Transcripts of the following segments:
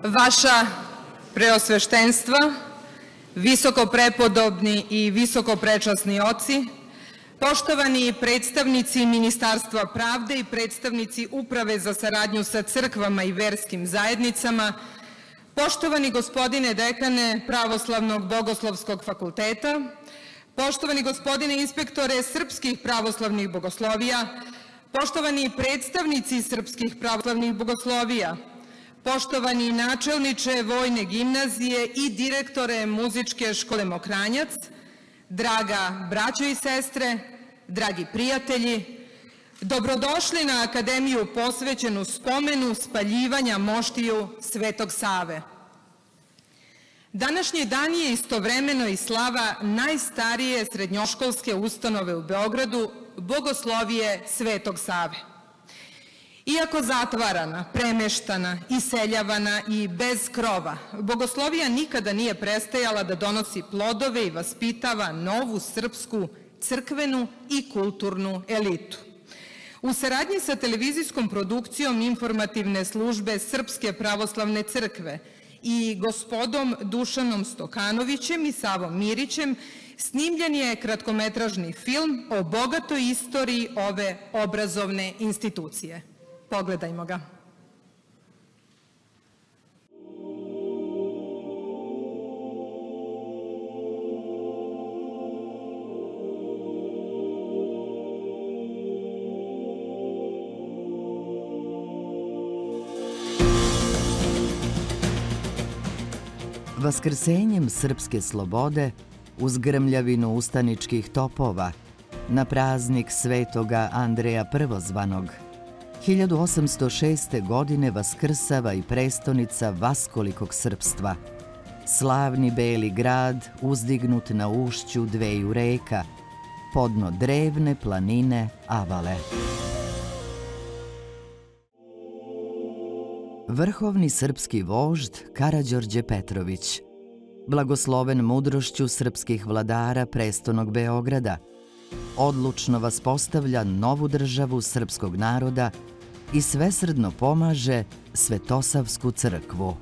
Vaša preosveštenstva, visokoprepodobni i visokoprečasni oci, poštovani predstavnici Ministarstva pravde i predstavnici Uprave za saradnju sa crkvama i verskim zajednicama, poštovani gospodine dekane Pravoslavnog bogoslovskog fakulteta, poštovani gospodine inspektore srpskih pravoslavnih bogoslovija, poštovani predstavnici srpskih pravoslavnih bogoslovija, poštovani načelniče Vojne gimnazije i direktore Muzičke škole Mokranjac, draga braćo i sestre, dragi prijatelji, dobrodošli na Akademiju posvećenu spomenu spaljivanja moštiju Svetog Save. Današnji dan je istovremeno i slava najstarije srednjoškolske ustanove u Beogradu, Bogoslovije Svetog Save. Iako zatvarana, premeštana, iseljavana i bez krova, Bogoslovija nikada nije prestajala da donosi plodove i vaspitava novu srpsku crkvenu i kulturnu elitu. U saradnji sa televizijskom produkcijom informativne službe Srpske pravoslavne crkve i gospodom Dušanom Stokanovićem i Savom Mirićem snimljen je kratkometražni film o bogatoj istoriji ove obrazovne institucije. Pogledajmo ga. Vaskrsenjem srpske slobode uz grmljavinu ustaničkih topova na praznik Svetoga Andreja Prvozvanog 1806. godine vaskrsava i prestonica vaskolikog srpstva, slavni beli grad uzdignut na ušću dveju reka, podno drevne planine Avale. Vrhovni srpski vožd Karađorđe Petrović, blagosloven mudrošću srpskih vladara prestonog Beograda, odlučno vaspostavlja novu državu srpskog naroda i svesrdno pomaže Svetosavsku crkvu.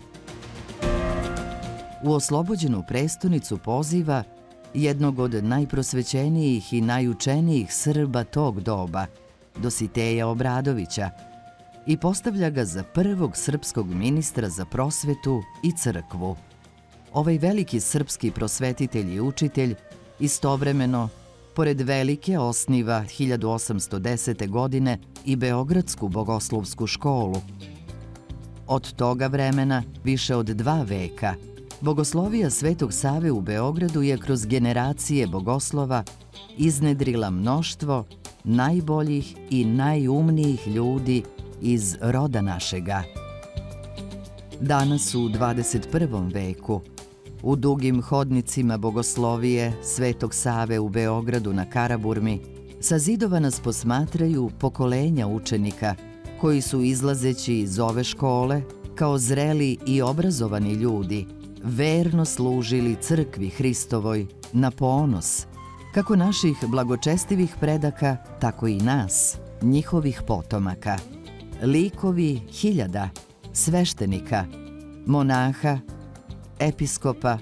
U oslobođenu prestonicu poziva jednog od najprosvećenijih i najučenijih Srba tog doba, Dositeja Obradovića, i postavlja ga za prvog srpskog ministra za prosvetu i crkvu. Ovaj veliki srpski prosvetitelj i učitelj istovremeno, pored velike, osniva 1810. godine i Beogradsku bogoslovsku školu. Od toga vremena, više od 2 veka, Bogoslovija Svetog Save u Beogradu je kroz generacije bogoslova iznedrila mnoštvo najboljih i najumnijih ljudi iz roda našega. Danas u 21. veku, u dugim hodnicima Bogoslovije Svetog Save u Beogradu na Karaburmi, sa zidova nas posmatraju pokolenja učenika koji su, izlazeći iz ove škole, kao zreli i obrazovani ljudi, verno služili crkvi Hristovoj na ponos, kako naših blagočestivih predaka, tako i nas, njihovih potomaka. Likovi hiljada, sveštenika, monaha, episkopa,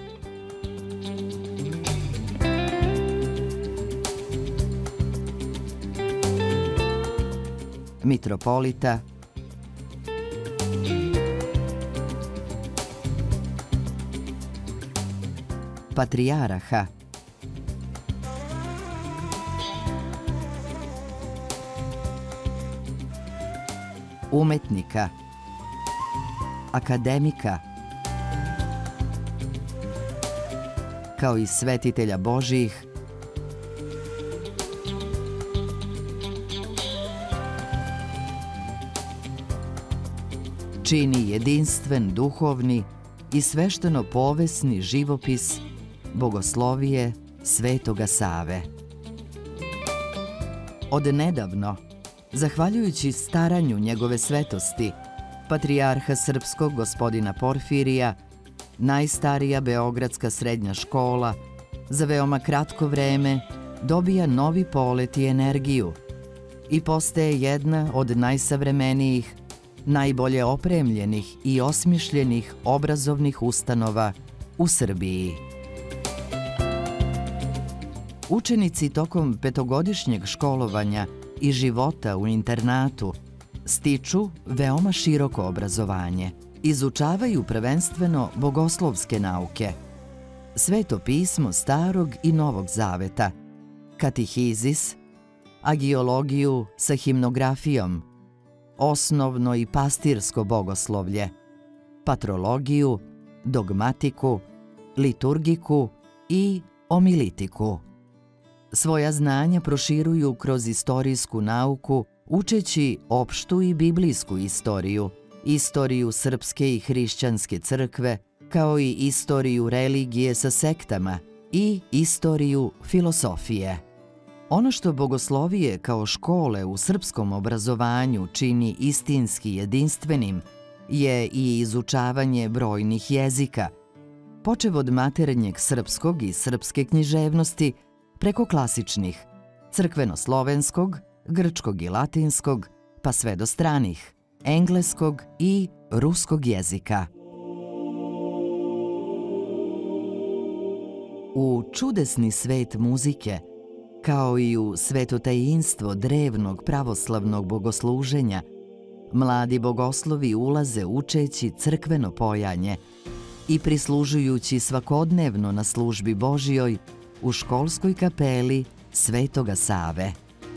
mitropolita, patrijaraha, umetnika, akademika, kao i svetitelja Božijih, čini jedinstven duhovni i svešteno-povesni živopis Bogoslovije Svetoga Save. Od nedavno, zahvaljujući staranju njegove svetosti, patrijarha srpskog gospodina Porfirija, najstarija beogradska srednja škola za veoma kratko vreme dobija novi polet i energiju i postaje jedna od najsavremenijih najbolje opremljenih i osmišljenih obrazovnih ustanova u Srbiji. Učenici tokom petogodišnjeg školovanja i života u internatu stiču veoma široko obrazovanje. Izučavaju prvenstveno bogoslovske nauke, Sveto pismo Starog i Novog Zaveta, katihizis, agiologiju sa himnografijom, osnovno i pastirsko bogoslovlje, patrologiju, dogmatiku, liturgiku i omilitiku. Svoja znanja proširuju kroz istorijsku nauku, učeći opštu i biblijsku istoriju, istoriju srpske i hrišćanske crkve, kao i istoriju religije sa sektama i istoriju filosofije. Ono što bogoslovije kao škole u srpskom obrazovanju čini istinski jedinstvenim je i izučavanje brojnih jezika, počev od maternjeg srpskog i srpske književnosti preko klasičnih, crkveno-slovenskog, grčkog i latinskog, pa sve do stranih, engleskog i ruskog jezika. U čudesni svet muzike, kao i u svetotajinstvo drevnog pravoslavnog bogosluženja, mladi bogoslovi ulaze učeći crkveno pojanje i prislužujući svakodnevno na službi Božjoj u školskoj kapeli Svetoga Save.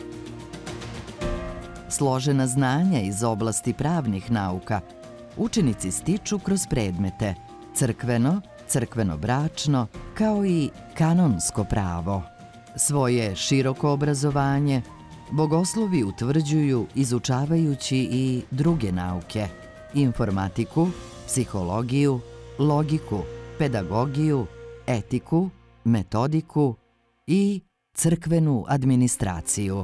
Složena znanja iz oblasti pravnih nauka učenici stiču kroz predmete crkveno, crkveno-bračno, kao i kanonsko pravo. Svoje široko obrazovanje bogoslovi utvrđuju izučavajući i druge nauke, informatiku, psihologiju, logiku, pedagogiju, etiku, metodiku i crkvenu administraciju.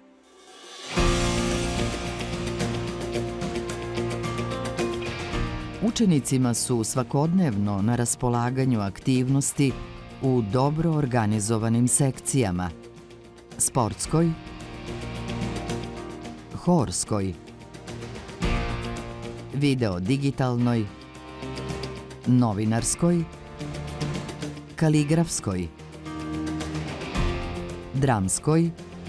Učenicima su svakodnevno na raspolaganju aktivnosti u dobro organizovanim sekcijama: sportskoj, horskoj, video-digitalnoj, novinarskoj, kaligrafskoj, dramskoj,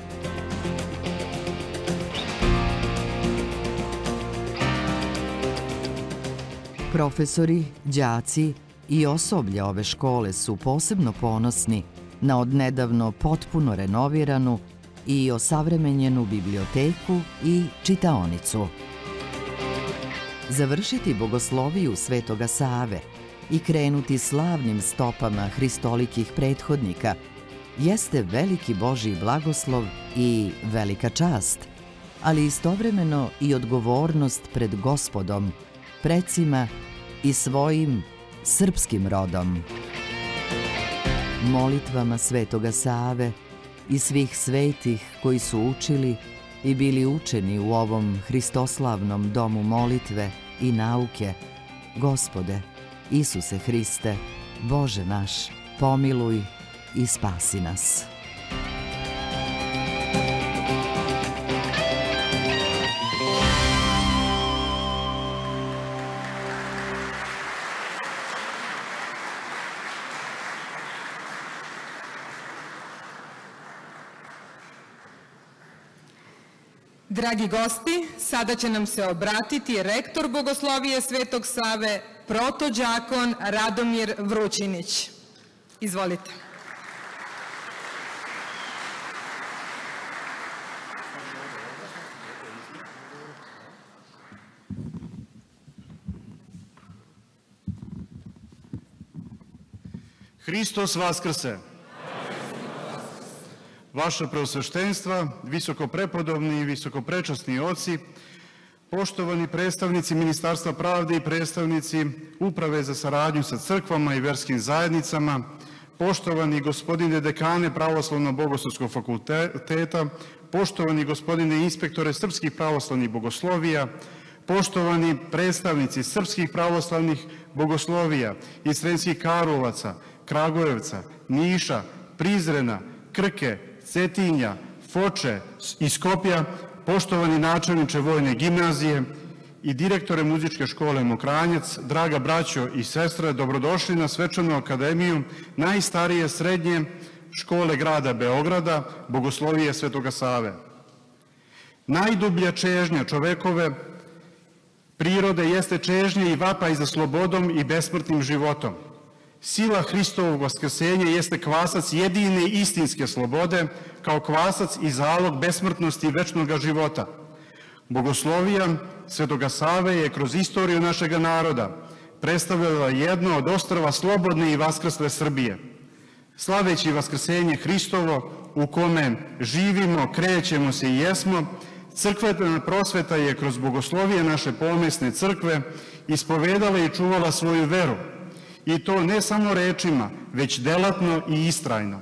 profesori, đaci i osoblje ove škole su posebno ponosni na odnedavno potpuno renoviranu i osavremenjenu biblioteku i čitaonicu. Završiti bogosloviju Svetoga Save i krenuti slavnim stopama hristolikih prethodnika jeste veliki Božji blagoslov i velika čast, ali istovremeno i odgovornost pred Gospodom, precima i svojim srpskim rodom. Molitvama Svetoga Save i svih svetih koji su učili i bili učeni u ovom hristoslavnom domu molitve i nauke, Gospode, Isuse Hriste, Bože naš, pomiluj i spasi nas. Dragi gosti, sada će nam se obratiti rektor Bogoslovije Svetog Save, protođakon Radomir Vrućinić. Izvolite. Hristos vaskrse! Vaša preosveštenstva, visokoprepodobni i visokoprečasni oci, poštovani predstavnici Ministarstva pravde i predstavnici Uprave za saradnju sa crkvama i verskim zajednicama, poštovani gospodine dekane Pravoslavno-bogoslovskog fakulteta, poštovani gospodine inspektore srpskih pravoslavnih bogoslovija, poštovani predstavnici srpskih pravoslavnih bogoslovija iz Sremskih Karlovaca, Kragujevca, Niša, Prizrena, Krke, Cetinja, Foče i Skoplja, poštovani načelniče Vojne gimnazije i direktore muzičke škole Mokranjac, draga braćo i sestre, dobrodošli na Svečanu akademiju najstarije srednje škole grada Beograda, Bogoslovije Svetoga Save. Najdublja čežnja čovekove prirode jeste čežnja i vapaj za slobodom i besmrtnim životom. Sila Hristovog vaskrsenja jeste kvasac jedine istinske slobode, kao kvasac i zalog besmrtnosti i večnog života. Bogoslovija Svetoga Save je kroz istoriju našega naroda predstavljala jedno od ostrva slobodne i vaskrsle Srbije. Slaveći vaskrsenje Hristovo u kome živimo, krećemo se i jesmo, crkvena prosveta je kroz bogoslovije naše pomesne crkve ispovedala i čuvala svoju veru. I to ne samo rečima, već delatno i istrajno.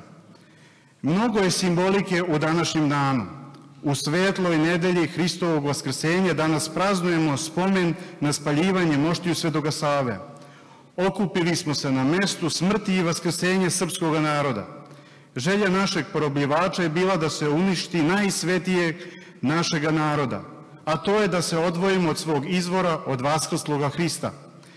Mnogo je simbolike u današnjem danu. U svetloj nedelji Hristovog vaskrsenja danas praznujemo spomen na spaljivanje moštiju Svetoga Save. Okupili smo se na mestu smrti i vaskrsenja srpskog naroda. Želja našeg porobljivača je bila da se uništi najsvetijeg našega naroda, a to je da se odvojimo od svog izvora, od vaskrsloga Hrista.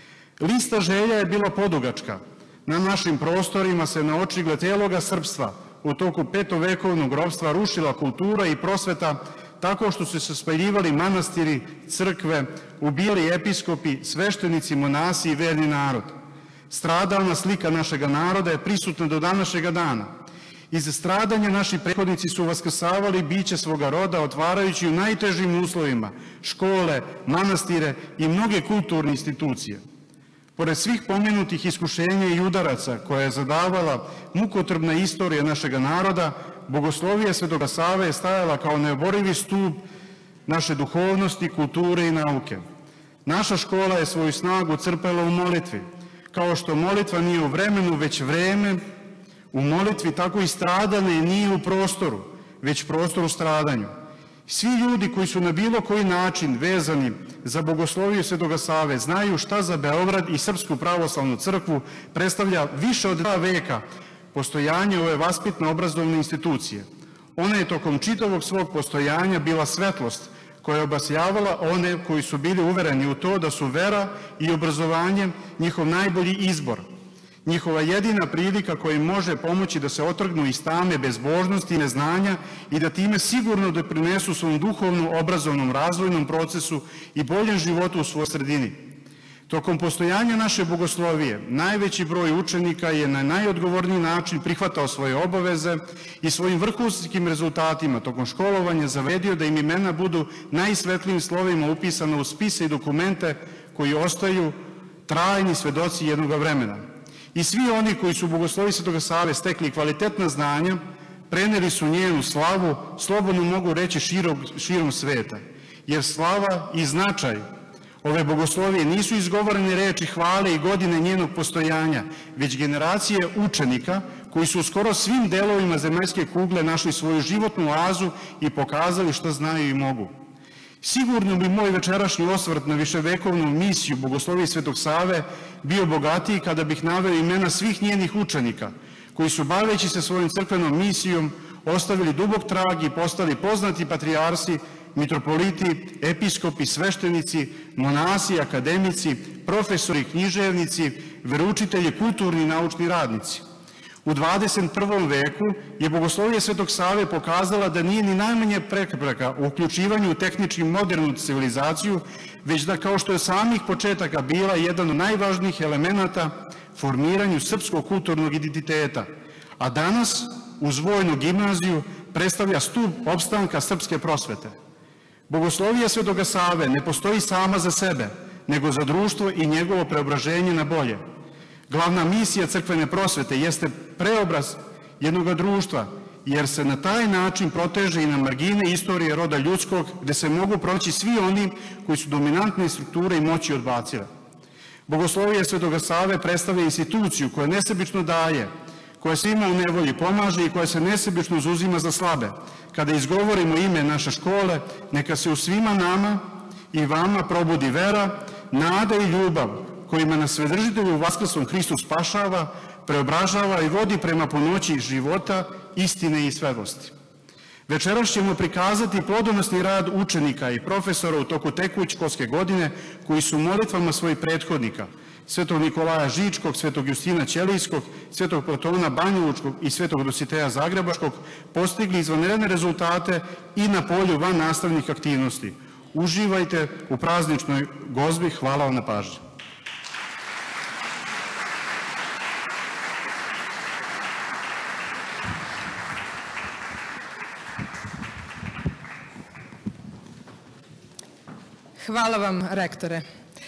Lista želja je bila podugačka. Na našim prostorima se na očigled celoga srpstva u toku petovekovnog ropstva rušila kultura i prosveta tako što su se spaljivali manastiri, crkve, ubijali episkopi, sveštenici, monasi i verni narod. Stradalna slika našega naroda je prisutna do današnjega dana. Iz stradanja naši prethodnici su vaskrsavali biće svoga roda, otvarajući u najtežim uslovima škole, manastire i mnoge kulturne institucije. Pored svih pomenutih iskušenja i udaraca koja je zadavala mukotrpna istorija našega naroda, bogoslovija Svetoga Save je stajala kao neoborivi stub naše duhovnosti, kulture i nauke. Naša škola je svoju snagu crpela u molitvi. Kao što molitva nije u vremenu, već vreme u molitvi, tako i stradanje nije u prostoru, već prostor u stradanju. Svi ljudi koji su na bilo koji način vezani za bogosloviju Svetoga Save znaju šta za Beograd i Srpsku pravoslavnu crkvu predstavlja više od 2 veka postojanje ove vaspitno-obrazovne institucije. Ona je tokom čitavog svog postojanja bila svetlost koja je obasjavala one koji su bili uvereni u to da su vera i obrazovanje njihov najbolji izbor, njihova jedina prilika koja im može pomoći da se otrgnu iz tame bezbožnosti i neznanja i da time sigurno doprinesu svom duhovnom, obrazovnom, razvojnom procesu i boljem životu u svojoj sredini. Tokom postojanja naše bogoslovije, najveći broj učenika je na najodgovorniji način prihvatao svoje obaveze i svojim vrhunskim rezultatima tokom školovanja zavedio da im imena budu najsvetlijim slovima upisana u spise i dokumente koji ostaju trajni svedoci jednog vremena. I svi oni koji su u bogosloviji Svetoga Save stekli kvalitetna znanja, preneli su njenu slavu, slobodno mogu reći širom sveta. Jer slava i značaj ove bogoslovije nisu izgovorene reči hvale i godine njenog postojanja, već generacije učenika koji su u skoro svim delovima zemaljske kugle našli svoju životnu oazu i pokazali šta znaju i mogu. Sigurno bi moj večerašnji osvrt na viševekovnu misiju bogoslovije Svetog Save bio bogatiji kada bih naveo imena svih njenih učenika, koji su baveći se svojom crkvenom misijom ostavili dubok trag i postali poznati patrijarsi, mitropoliti, episkopi, sveštenici, monasi, akademici, profesori, književnici, veroučitelji, kulturni i naučni radnici. U 21. veku je bogoslovija Svetog Save pokazala da nije ni najmanje prepreka u uključivanju u tehnički modernu civilizaciju, već da kao što je samih početaka bila jedan od najvažnijih elemenata formiranju srpskog kulturnog identiteta, a danas uz vojnu gimnaziju predstavlja stub opstanka srpske prosvete. Bogoslovija Svetoga Save ne postoji sama za sebe, nego za društvo i njegovo preobraženje na bolje. Glavna misija crkvene prosvete jeste preobraz jednog društva, jer se na taj način proteže i na margine istorije roda ljudskog, gde se mogu proći svi oni koji su dominantne strukture i moći odbacile. Bogoslovija Svetoga Save predstavlja instituciju koja nesebično daje, koja svima u nevolji pomaže i koja se nesebično zauzima za slabe. Kada izgovorimo ime naše škole, neka se u svima nama i vama probudi vera, nada i ljubav, kojima nas Svedržitelj u vaskrslom Hristu spašava, preobražava i vodi prema punoći života, istine i svetlosti. Večeras ćemo prikazati plodonosni rad učenika i profesora u toku tekuće školske godine koji su molitvama svojih prethodnika, svetog Nikolaja Žičkog, svetog Justina Ćelijskog, svetog Platona Banjalučkog i svetog Dositeja Zagrebačkog, postigli izvanredne rezultate i na polju van nastavnih aktivnosti. Uživajte u prazničnoj gozbi. Hvala vam na pažnji. Hvala vam, rektore.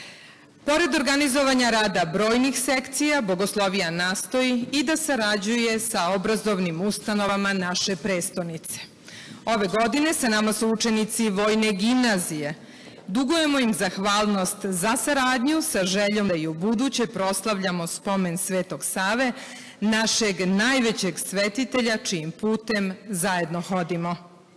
Pored organizovanja rada brojnih sekcija, Bogoslovija nastoji i da sarađuje sa obrazovnim ustanovama naše prestonice. Ove godine sa nama su učenici Vojne gimnazije. Dugujemo im zahvalnost za saradnju sa željom da i u buduće proslavljamo spomen Svetog Save, našeg najvećeg svetitelja čijim putem zajedno hodimo.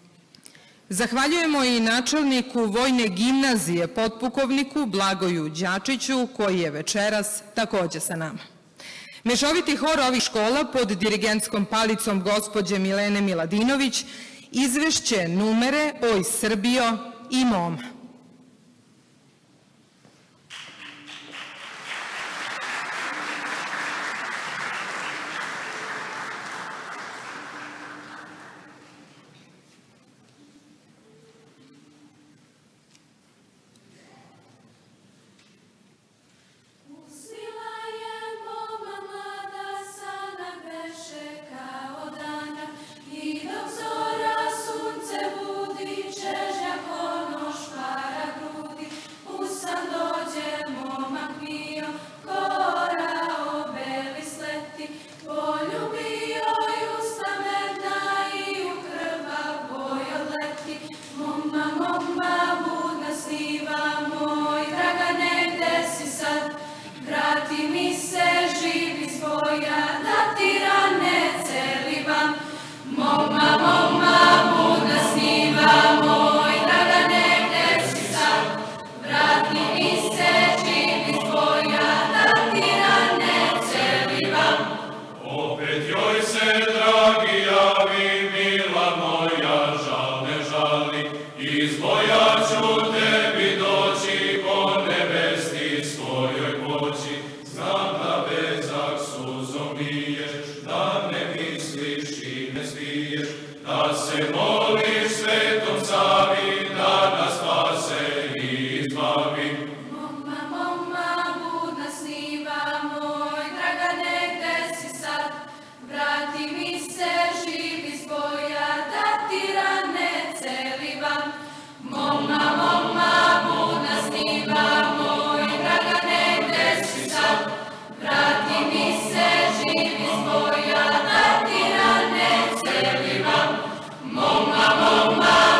Zahvaljujemo i načelniku Vojne gimnazije, potpukovniku Blagoju Đačiću, koji je večeras takođe sa nama. Mešoviti hor ovih škola pod dirigentskom palicom gospođe Milene Miladinović izvešće numere Oj Srbijo i Moma. Moma, moma,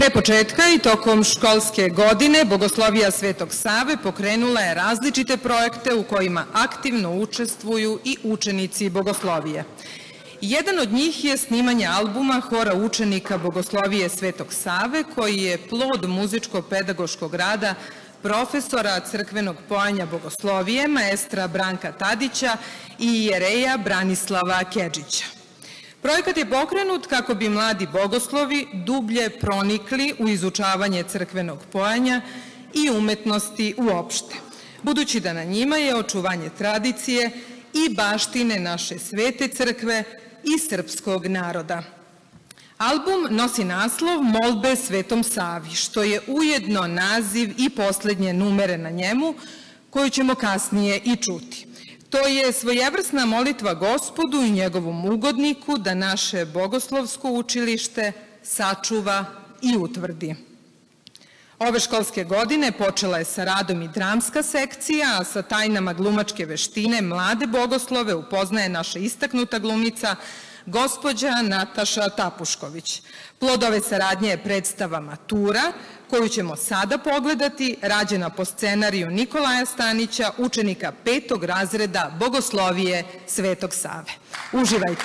Pre početka i tokom školske godine Bogoslovija Svetog Save pokrenula je različite projekte u kojima aktivno učestvuju i učenici Bogoslovije. Jedan od njih je snimanje albuma Hora učenika Bogoslovije Svetog Save, koji je plod muzičko-pedagoškog rada profesora crkvenog poanja Bogoslovije, maestra Branka Tadića i jereja Branislava Kedžića. Projekat je pokrenut kako bi mladi bogoslovi dublje pronikli u izučavanje crkvenog poanja i umetnosti uopšte, budući da na njima je očuvanje tradicije i baštine naše svete crkve i srpskog naroda. Album nosi naslov Molbe Svetom Savi, što je ujedno naziv i poslednje numere na njemu, koju ćemo kasnije i čuti. To je svojevrsna molitva Gospodu i njegovom ugodniku da naše bogoslovsko učilište sačuva i utvrdi. Ove školske godine počela je sa radom i dramska sekcija, a sa tajnama glumačke veštine mlade bogoslove upoznaje naša istaknuta glumica gospođa Nataša Tapušković. Plod ove saradnje je predstava Matura, koju ćemo sada pogledati, rađena po scenariju Nikolaja Stanića, učenika 5. razreda Bogoslovije Svetog Save. Uživajte!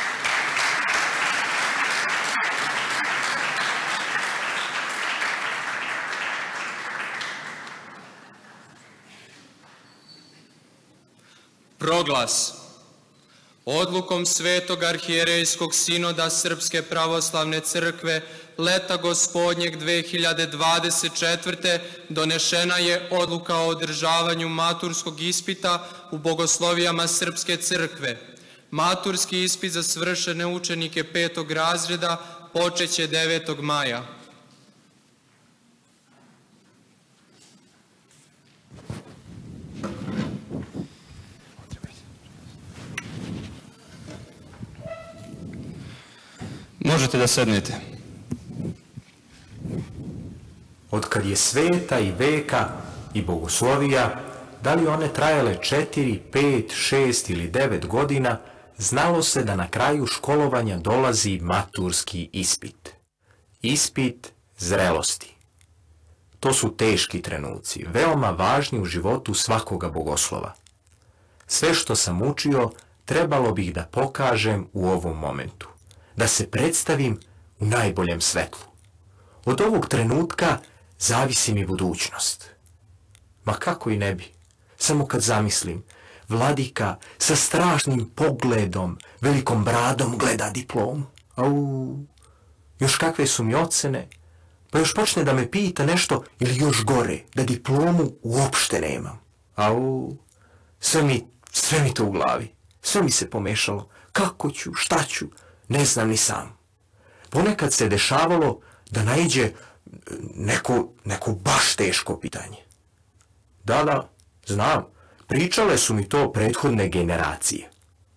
Proglas. Odlukom Svetog arhijerejskog sinoda Srpske pravoslavne crkve leta gospodnjeg 2024. donešena je odluka o održavanju maturskog ispita u bogoslovijama Srpske crkve. Maturski ispit za svršene učenike 5. razreda počeće 9. maja. Možete da sednete. Otkad je sveta i veka i bogoslovija, da li one trajale 4, 5, 6 ili 9 godina, znalo se da na kraju školovanja dolazi maturski ispit. Ispit zrelosti. To su teški trenuci, veoma važni u životu svakoga bogoslova. Sve što sam učio trebalo bih da pokažem u ovom momentu, da se predstavim u najboljem svetlu. Od ovog trenutka zavisi mi budućnost. Ma kako i ne bi, samo kad zamislim, vladika sa strašnim pogledom, velikom bradom gleda diplomu. Au, još kakve su mi ocene, pa još počne da me pita nešto ili još gore, da diplomu uopšte nemam. Au, sve mi to u glavi, sve mi se pomešalo. Kako ću, šta ću, ne znam ni sam. Ponekad se dešavalo da naiđe neko baš teško pitanje. Da, znam, pričale su mi to prethodne generacije.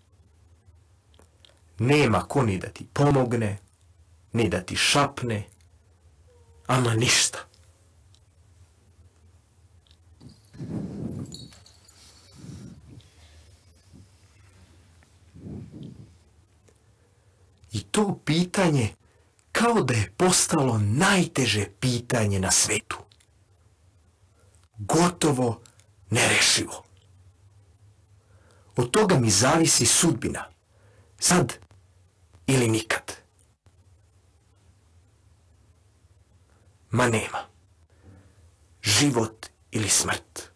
Nema ko ni da ti pomogne, ni da ti šapne, ama ništa. I to pitanje kao da je postalo najteže pitanje na svetu. Gotovo nerešivo. Od toga mi zavisi sudbina. Sad ili nikad. Ma nema. Život ili smrt.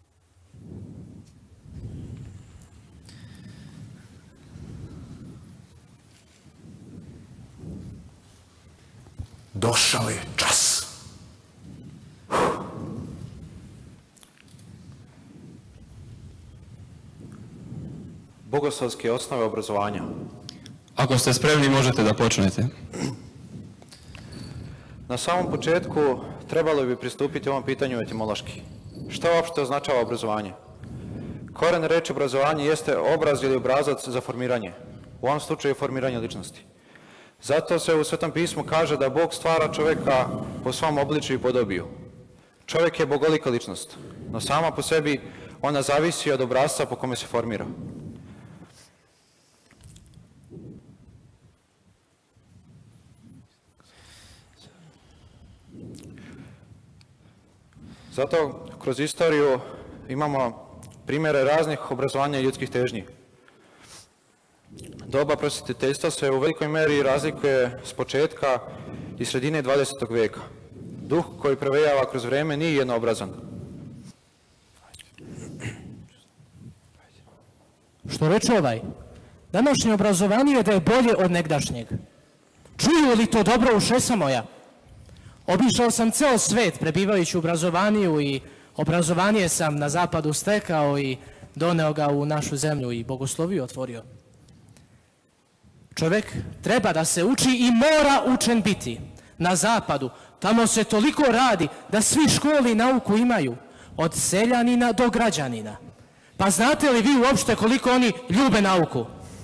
Došao je čas. Bogoslovske osnove obrazovanja. Ako ste spremni, možete da počnete. Na samom početku trebalo bi pristupiti ovom pitanju etimološki. Šta uopšte označava obrazovanje? Koren reči obrazovanje jeste obraz ili obrazac za formiranje. U ovom slučaju formiranje ličnosti. Zato se u Svetom pismu kaže da Bog stvara čoveka po svom obličju i podobiju. Čovjek je bogolika ličnost, no sama po sebi ona zavisi od obrasca po kome se formira. Zato kroz istoriju imamo primjere raznih obrazovanja i ljudskih težnji. Doba prosvjetiteljstva se u velikoj meri razlikuje s početka i sredine 20. veka. Duh koji prevejava kroz vreme nije jednoobrazan. Što reče ovaj? Današnje obrazovanje je da je bolje od negdašnjeg. Čuju li to dobro ušesa moja? Obišao sam ceo svet prebivajući u obrazovanju i obrazovanje sam na zapadu stekao i doneo ga u našu zemlju i bogosloviju otvorio. Čovjek treba da se uči i mora učen biti. Na zapadu, tamo se toliko radi da svi školi nauku imaju, od seljanina do građanina. Pa znate li vi uopšte koliko oni ljube nauku?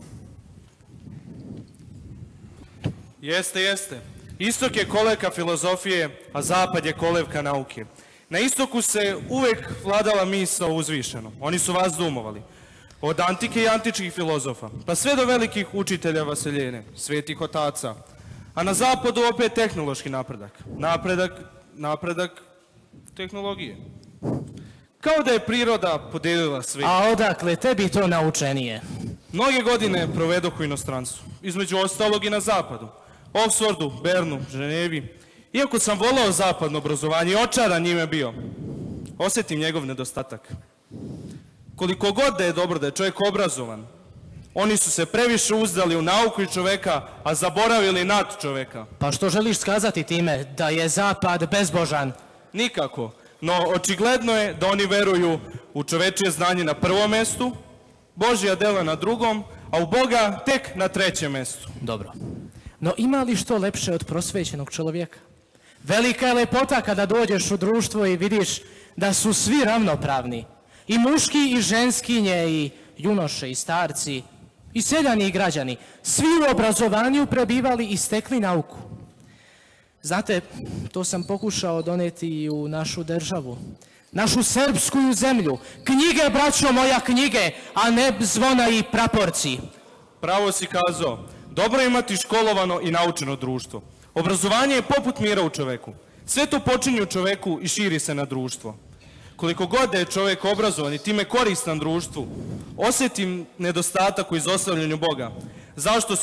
Jeste. Istok je kolevka filozofije, a zapad je kolevka nauke. Na istoku se uvek vladala misao uzvišeno. Oni su vas dumovali. Od antike i antičkih filozofa, pa sve do velikih učitelja vaseljene, svetih otaca. A na zapadu opet tehnološki napredak. Napredak tehnologije. Kao da je priroda podelila svijet. A odakle tebi to naučenije? Mnoge godine provedoh u inostranstvu, između ostalog i na zapadu. Oksfordu, Bernu, Ženevi. Iako sam volao zapadno obrazovanje i očaran njime bio, osjetim njegov nedostatak. Koliko god da je dobro da je čovjek obrazovan, oni su se previše uzdali u nauku i čoveka, a zaboravili nad čoveka. Pa što želiš skazati time, da je zapad bezbožan? Nikako, no očigledno je da oni veruju u čovečije znanje na prvom mestu, Božja dela na drugom, a u Boga tek na trećem mestu. Dobro. No ima li što lepše od prosvećenog čovjeka? Velika je lepota kada dođeš u društvo i vidiš da su svi ravnopravni. I muški i ženskinje i junoše i starci i seljani i građani. Svi u obrazovanju prebivali i stekli nauku. Znate, to sam pokušao doneti i u našu državu. Našu srpsku zemlju. Knjige, braćo moja, knjige, a ne zvona i praporci. Pravo si kazao. Dobro je imati školovano i naučeno društvo. Obrazovanje je poput mira u čoveku. Sve to počinje u čoveku i širi se na društvo. Koliko god da je čovjek obrazovan i time koristan društvu, osjetim nedostatak u izostavljanju Boga. Zašto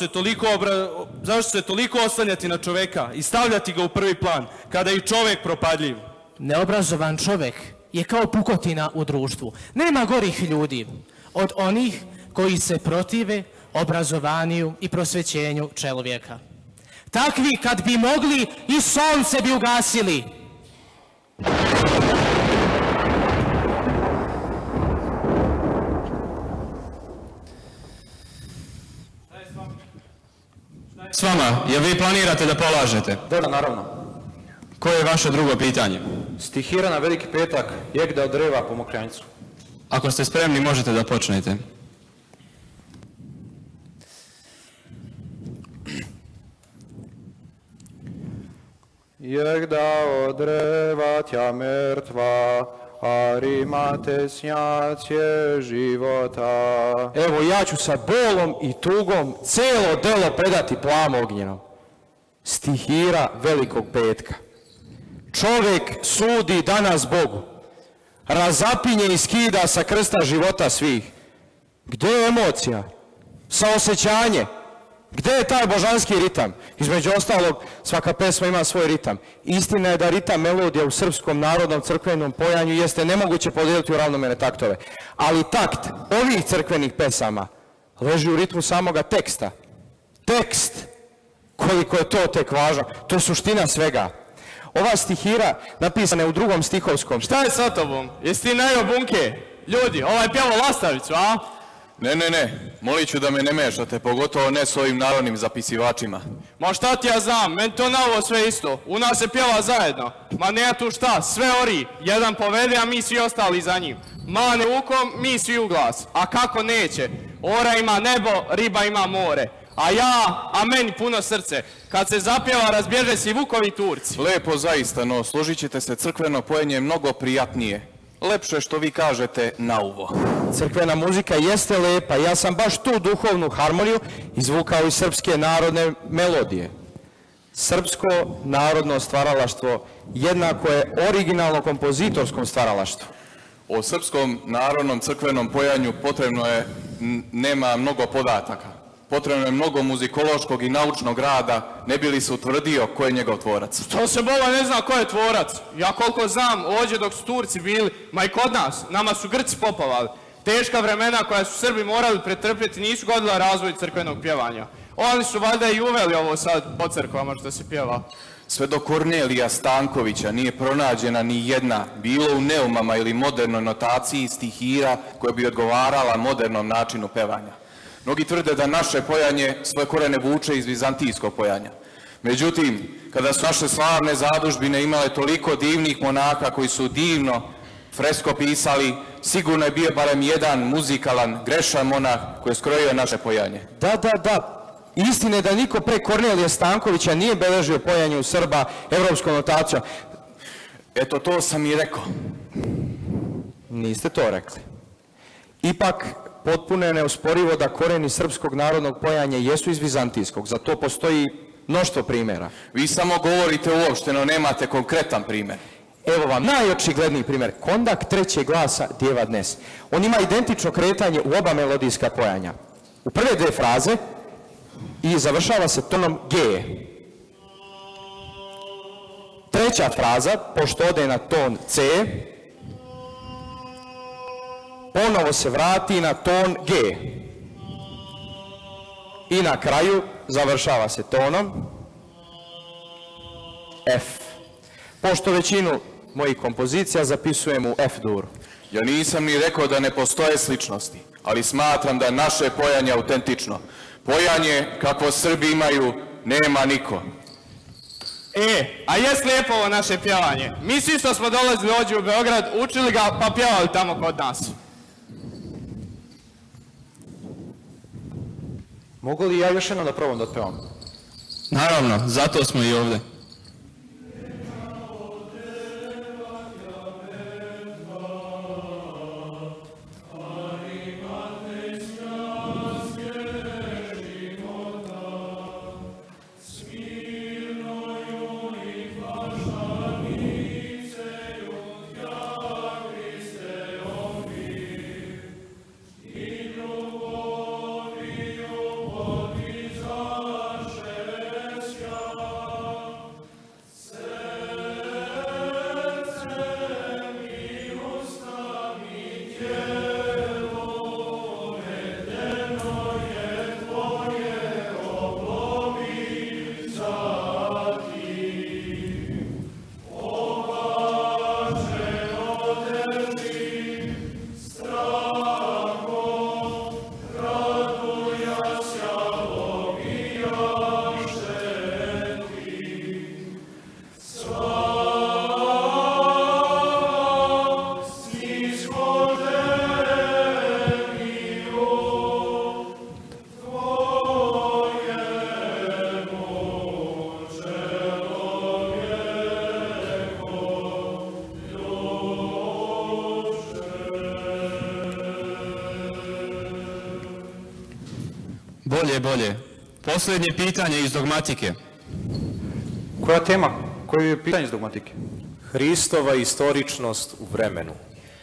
se toliko oslanjati na čoveka i stavljati ga u prvi plan, kada je i čovjek propadljiv? Neobrazovan čovjek je kao pukotina u društvu. Nema gorih ljudi od onih koji se protive obrazovanju i prosvećenju čovjeka. Takvi kad bi mogli i sunce bi ugasili. S vama, jel vi planirate da polažete? Da, naravno. Koje je vaše drugo pitanje? Stihira na Veliki petak, jegda od dreva po Mokranjcu. Ako ste spremni, možete da počnete. Jegda od dreva tja mrtva, a rimate snjacije života. Evo, ja ću sa bolom i tugom celo delo predati Plam Ognjenom. Stihira Velikog petka. Čovjek sudi danas Bogu. Razapinje i skida sa krsta života svih. Gdje je emocija? Saosjećanje? Gdje je taj božanski ritam? Između ostalog, svaka pesma ima svoj ritam. Istina je da ritam melodija u srpskom narodnom crkvenom pojanju jeste nemoguće podijeliti u ravnomerne taktove. Ali takt ovih crkvenih pesama leži u ritmu samoga teksta. Tekst, koliko je to tek važno, to je suština svega. Ova stihira napisana je u drugom stihovskom. Šta je sa tobom? Jesi ti najeo bunke? Ljudi, ovaj pjevao Lastavicu, a? Ne, molit ću da me ne mešate, pogotovo ne s ovim narodnim zapisivačima. Ma šta ti ja znam, meni to na ovo sve isto. U nas se pjeva zajedno. Ma ne tu šta, sve ori. Jedan povede, a mi svi ostali za njim. Mane ukom, mi svi u glas. A kako neće? Ora ima nebo, riba ima more. A meni puno srce. Kad se zapjeva, razbježe se i vukovi Turci. Lepo zaista, no složit ćete se, crkveno pojenje je mnogo prijatnije. Lepše što vi kažete na uvo. Crkvena muzika jeste lepa, ja sam baš tu duhovnu harmoniju izvukao iz srpske narodne melodije. Srpsko narodno stvaralaštvo jednako je originalno kompozitorskom stvaralaštvu. O srpskom narodnom crkvenom pojanju nema mnogo podataka. Potrebno je mnogo muzikološkog i naučnog rada, ne bi li se utvrdio ko je njegov tvorac. To se bola ne zna ko je tvorac. Ja koliko znam, ovdje dok su Turci bili, ma i kod nas, nama su Grci popovali. Teška vremena koja su Srbi morali pretrpjeti nisu godila razvoj crkvenog pjevanja. Oni su valjda i uveli ovo sad po crkvama što se pjeva. Sve do Kornelija Stankovića nije pronađena ni jedna, bilo u neumama ili modernoj notaciji stihira koja bi odgovarala modernom načinu pevanja. Mnogi tvrde da naše pojanje svoje korene vuče iz vizantijskog pojanja. Međutim, kada su naše slavne zadužbine imale toliko divnih monaka koji su divno fresko pisali, sigurno je bio barem jedan muzikalan, grešan monah koji je skrojio naše pojanje. Da. Istina je da niko pre Kornelija Stankovića nije beležio pojanje u Srba evropskom notacijom. Eto, to sam i rekao. Niste to rekli. Ipak, potpuno je neosporivo da koreni srpskog narodnog pojanja jesu iz vizantijskog. Za to postoji mnoštvo primjera. Vi samo govorite uopšteno, nemate konkretan primjer. Evo vam najočigledniji primjer. Kondak trećeg glasa Djeva Dnes. On ima identično kretanje u oba melodijska pojanja. U prve dve fraze i završava se tonom G. Treća fraza, pošto ode na ton C, ponovo se vrati na ton G. I na kraju završava se tonom F. Pošto većinu mojih kompozicija zapisujem u F-duru. Ja nisam ni rekao da ne postoje sličnosti, ali smatram da je naše pojanje autentično. Pojanje, kako Srbi imaju, nema niko. A jes lijepo ovo naše pjevanje? Mi svi što smo dolazili ovdje u Beograd, učili ga pa pjevali tamo kod nas. Mogu li ja još jednom da probam da otpevam? Naravno, zato smo i ovdje. Bolje. Posljednje pitanje iz dogmatike. Koja tema? Koje je pitanje iz dogmatike? Hristova istoričnost u vremenu.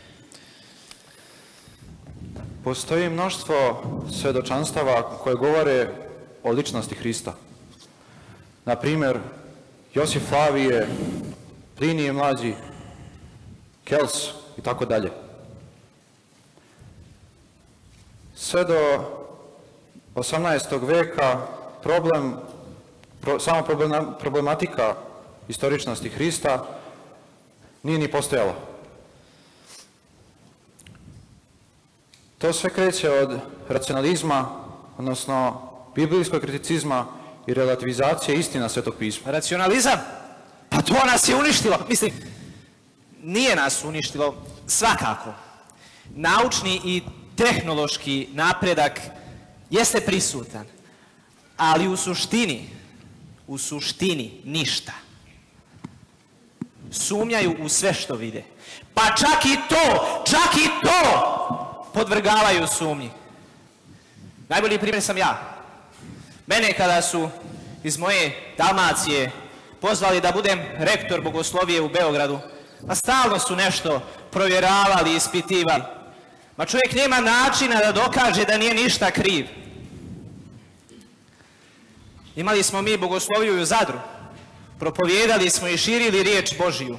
Postoji mnoštvo svedočanstava koje govore o ličnosti Hrista. Na primjer, Josif Flavije, Plinije mlađi, Kels i tako dalje. Sve do 18. veka sama problematika istoričnosti Hrista nije ni postojala. To sve kreće od racionalizma, odnosno biblijskog kriticizma i relativizacije istina Svetog pisma. Racionalizam? Pa to nas je uništilo. Mislim, nije nas uništilo svakako. Naučni i tehnološki napredak jeste prisutan, ali u suštini ništa. Sumnjaju u sve što vide. Pa čak i to podvrgavaju sumnji. Najbolji primjer sam ja. Mene kada su iz moje Dalmacije pozvali da budem rektor bogoslovije u Beogradu. Pa stalno su nešto provjeravali, ispitivali. Ma čovjek nema načina da dokaže da nije ništa kriv. Imali smo mi bogosloviju i u Zadru. Propovijedali smo i širili riječ Božiju.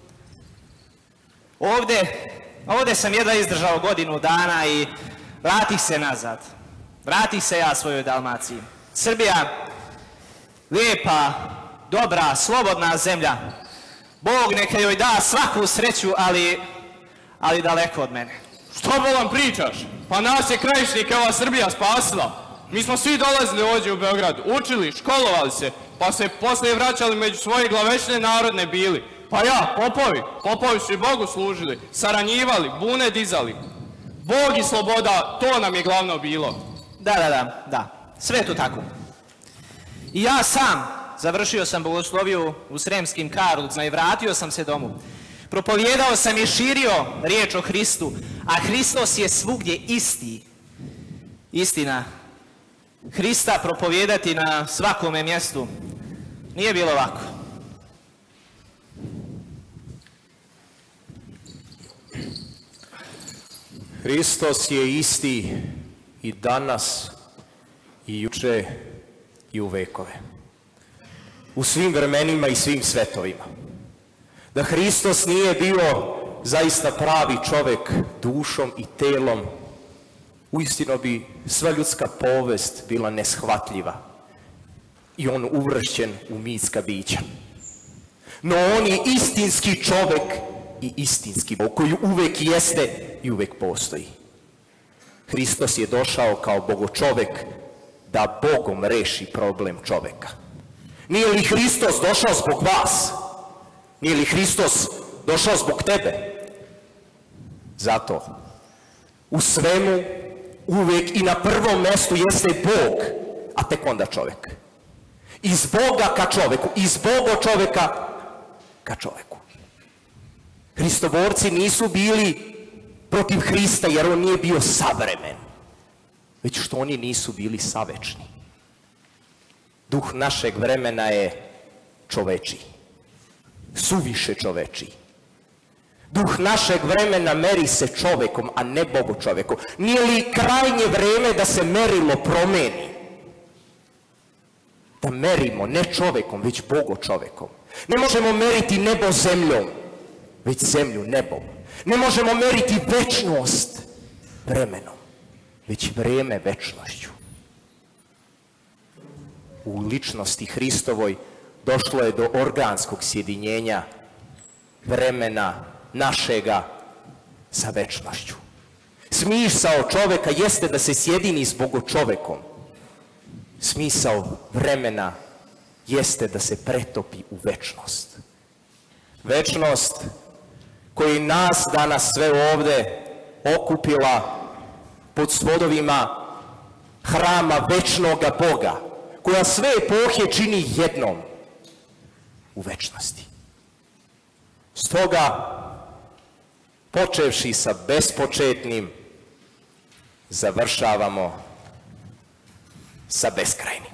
Ovdje sam jedva izdržao godinu dana i vratih se nazad. Vratih se ja svojoj Dalmaciji. Srbija, lijepa, dobra, slobodna zemlja. Bog neka joj da svaku sreću, ali daleko od mene. Što bolam pričaš? Pa nas je krajišnika ova Srbija spasila. Mi smo svi dolazili ovdje u Beograd, učili, školovali se, pa se poslije vraćali među svoje glavešne narodne bili. Pa ja, popovi su i Bogu služili, saranjivali, bune dizali. Bog i sloboda, to nam je glavno bilo. Da, sve je to tako. I ja sam završio sam bogosloviju u Sremskim Karlovcima i vratio sam se domu. Propovijedao sam i širio riječ o Hristu, a Hristos je svugdje isti. Istina, Hrista propovijedati na svakome mjestu nije bilo lako. Hristos je isti i danas, i juče, i u vekove. U svim vremenima i svim svetovima. Da Hristos nije bio zaista pravi čovjek dušom i telom, uistinu bi sva ljudska povest bila neshvatljiva i on uvršćen u mitska bića. No on je istinski čovjek i istinski Bog koji uvek jeste i uvek postoji. Hristos je došao kao bogočovjek da Bogom reši problem čovjeka. Nije li Hristos došao zbog vas? Nije li Hristos došao zbog tebe? Zato u svemu uvijek i na prvom mjestu jeste Bog, a tek onda čovjek. Iz Boga ka čovjeku, iz Boga čovjeka ka čovjeku. Hristoborci nisu bili protiv Hrista jer on nije bio savremen, već što oni nisu bili savečni. Duh našeg vremena je čovečiji, suviše čovečiji. Duh našeg vremena meri se čovjekom, a ne Bogu čovjekom. Nije li krajnje vrijeme da se merilo promeni? Da merimo ne čovjekom, već Bogu čovjekom. Ne možemo meriti nebo zemljom, već zemlju nebom. Ne možemo meriti večnost vremenom, već vrijeme večnošću. U ličnosti Hristovoj došlo je do organskog sjedinjenja vremena našega sa večnošću. Smisao čovjeka jeste da se sjedini s Bogočovekom. Smisao vremena jeste da se pretopi u večnost. Večnost koji nas danas sve ovdje okupila pod svodovima hrama večnoga Boga, koja sve epohe čini jednom u večnosti. Stoga, počevši sa bespočetnim, završavamo sa beskrajnim.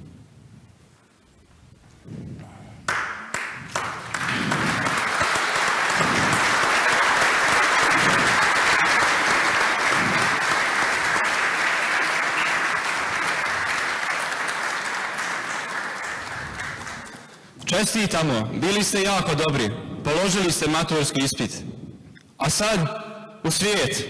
Čestitamo, bili ste jako dobri, položili ste maturski ispit. A sad u svijet.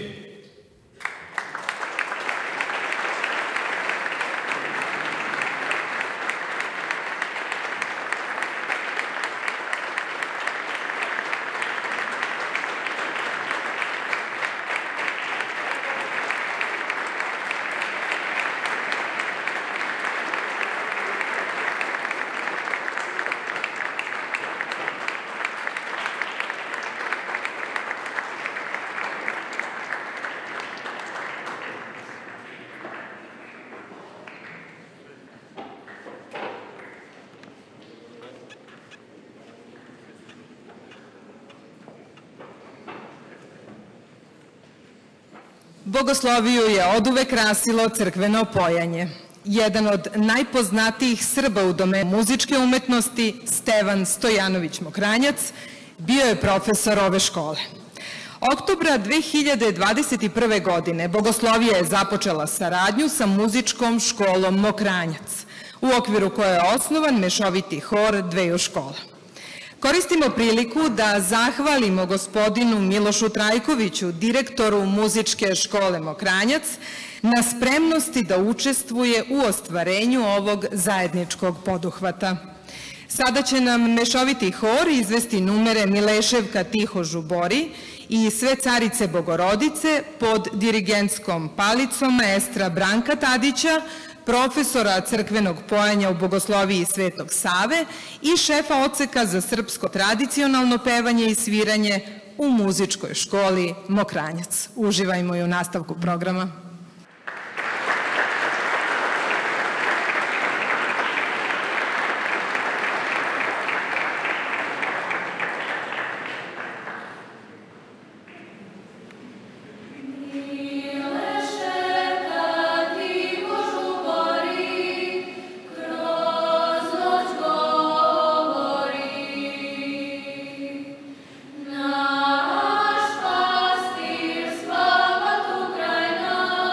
Bogosloviju je oduvek krasilo crkveno pojanje. jedan od najpoznatijih Srba u domenu muzičke umetnosti, Stevan Stojanović Mokranjac, bio je profesor ove škole. Oktobra 2021. godine Bogoslovija je započela saradnju sa muzičkom školom Mokranjac, u okviru koje je osnovan mešoviti hor dveju škola. Koristimo priliku da zahvalimo gospodinu Milošu Trajkoviću, direktoru muzičke škole Mokranjac, na spremnosti da učestvuje u ostvarenju ovog zajedničkog poduhvata. Sada će nam mešoviti hor izvesti numere Mileševka Tiho Žubori i Sve carice Bogorodice pod dirigentskom palicom maestra Branka Tadića, profesora crkvenog pojanja u Bogosloviji Svetog Save i šefa odseka za srpsko tradicionalno pevanje i sviranje u muzičkoj školi Mokranjac. Uživajmo i u nastavku programa. Naš pastir, slava tu kraj nas.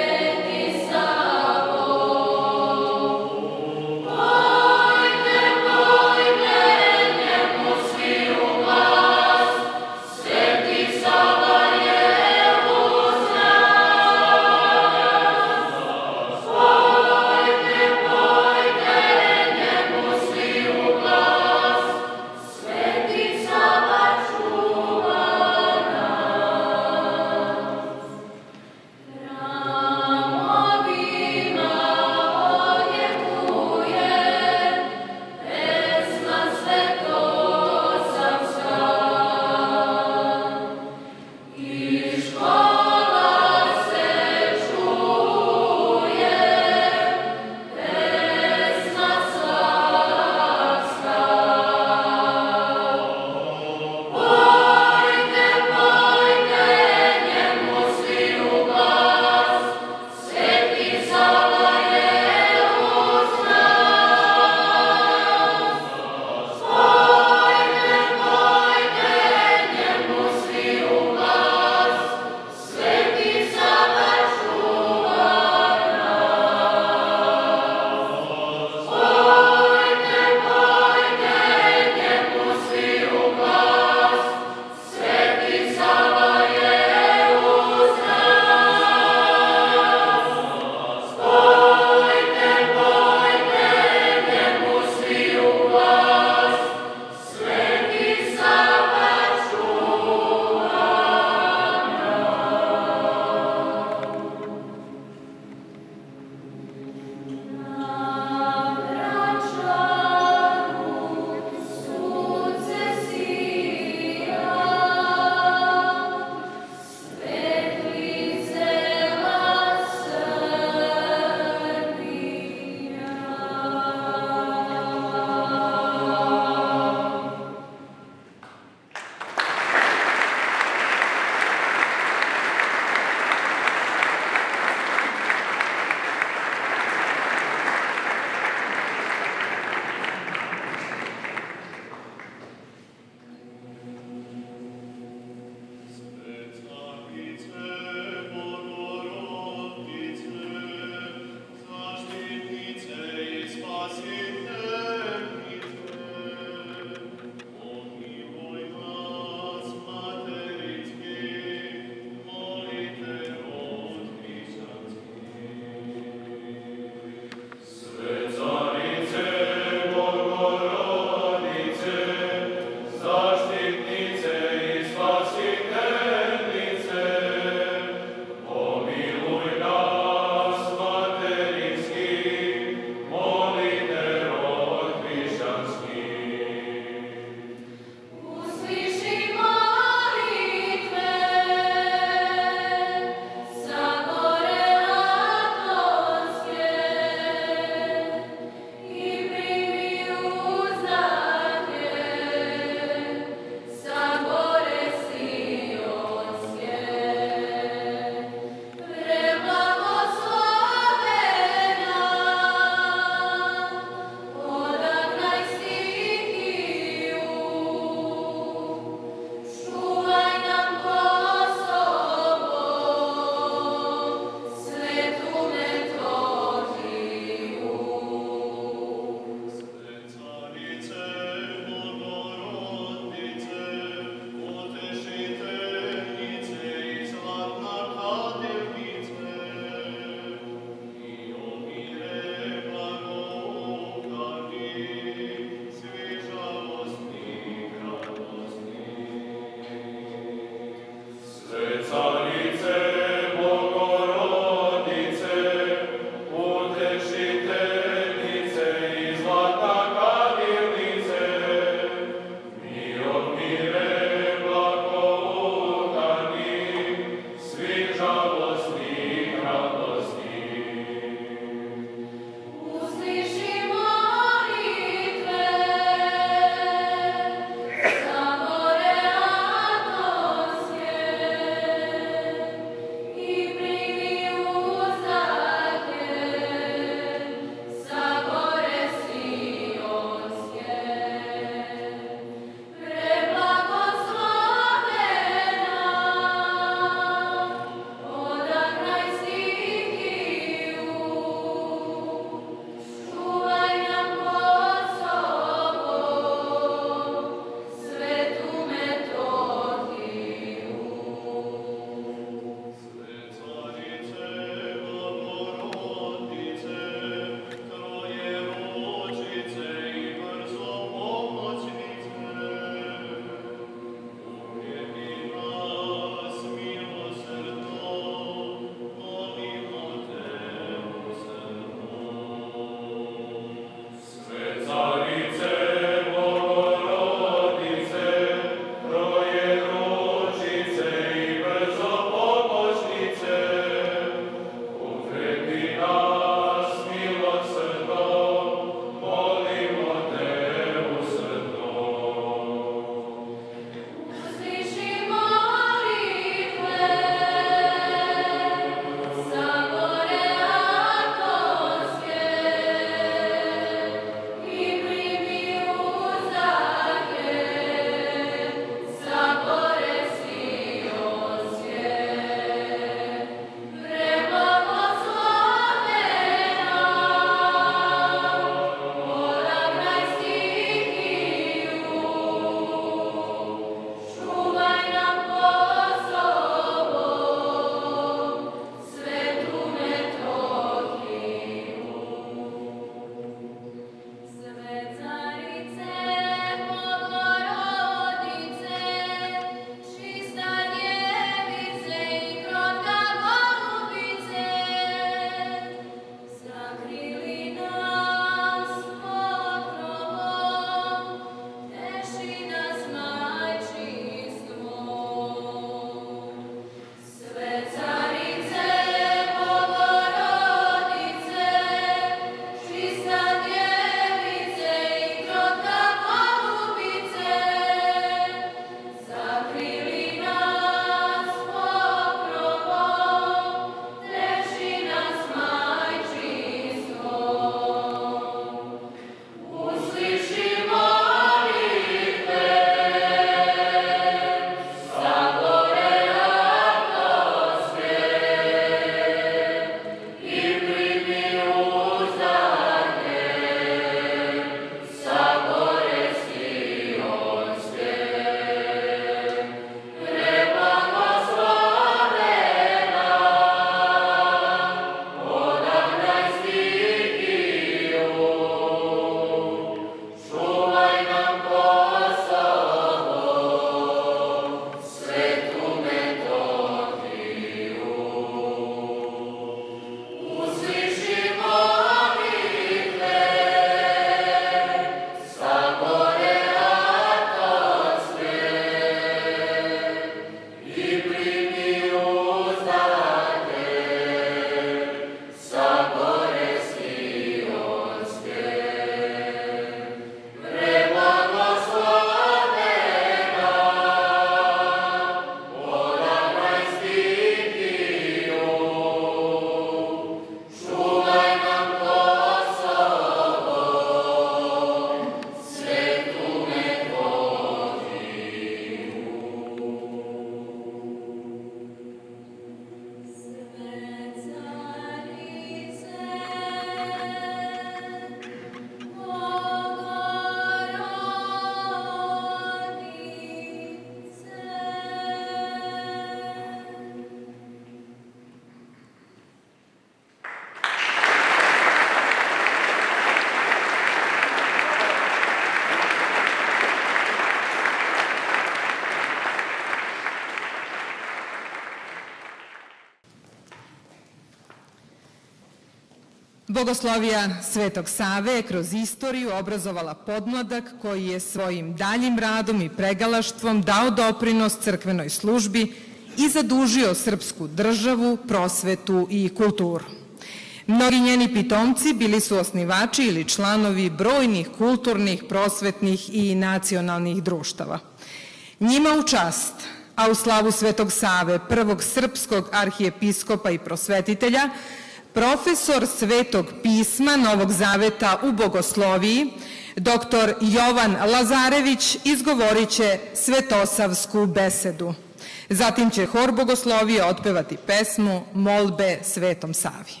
Bogoslovija Svetog Save je kroz istoriju obrazovala podmladak koji je svojim daljim radom i pregalaštvom dao doprinos crkvenoj službi i zadužio srpsku državu, prosvetu i kulturu. Mnogi njeni pitomci bili su osnivači ili članovi brojnih kulturnih, prosvetnih i nacionalnih društava. Njima u čast, a u slavu Svetog Save, prvog srpskog arhijepiskopa i prosvetitelja, profesor Svetog pisma Novog Zaveta u bogosloviji, dr. Jovan Lazarević, izgovorit će svetosavsku besedu. Zatim će hor bogoslovije otpevati pesmu Molbe Svetom Savi.